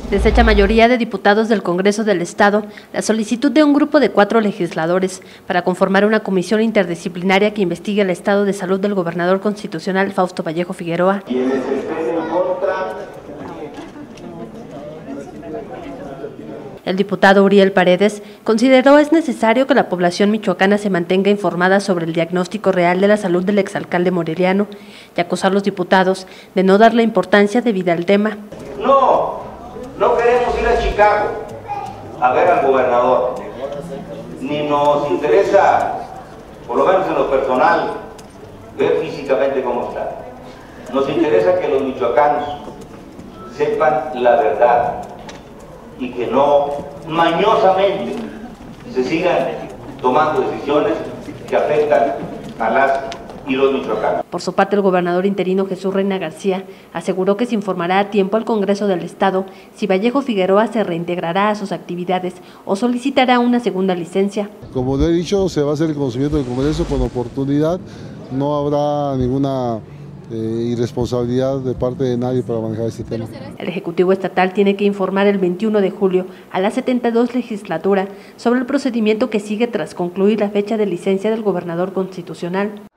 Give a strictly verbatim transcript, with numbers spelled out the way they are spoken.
Desecha mayoría de diputados del Congreso del Estado la solicitud de un grupo de cuatro legisladores para conformar una comisión interdisciplinaria que investigue el estado de salud del gobernador constitucional Fausto Vallejo Figueroa. Quienes estén en contra. El diputado Uriel Paredes consideró es necesario que la población michoacana se mantenga informada sobre el diagnóstico real de la salud del exalcalde Moreliano y acusó a los diputados de no darle importancia debida al tema. No, no queremos ir a Chicago a ver al gobernador, ni nos interesa, por lo menos en lo personal, ver físicamente cómo está. Nos interesa que los michoacanos sepan la verdad y que no mañosamente se sigan tomando decisiones que afectan a las y los michoacanos. Por su parte, el gobernador interino Jesús Reina García aseguró que se informará a tiempo al Congreso del Estado si Vallejo Figueroa se reintegrará a sus actividades o solicitará una segunda licencia. Como lo he dicho, se va a hacer el conocimiento del Congreso con oportunidad, no habrá ninguna Eh, irresponsabilidad de parte de nadie para manejar este tema. El Ejecutivo Estatal tiene que informar el veintiuno de julio a la setenta y dos legislatura sobre el procedimiento que sigue tras concluir la fecha de licencia del gobernador constitucional.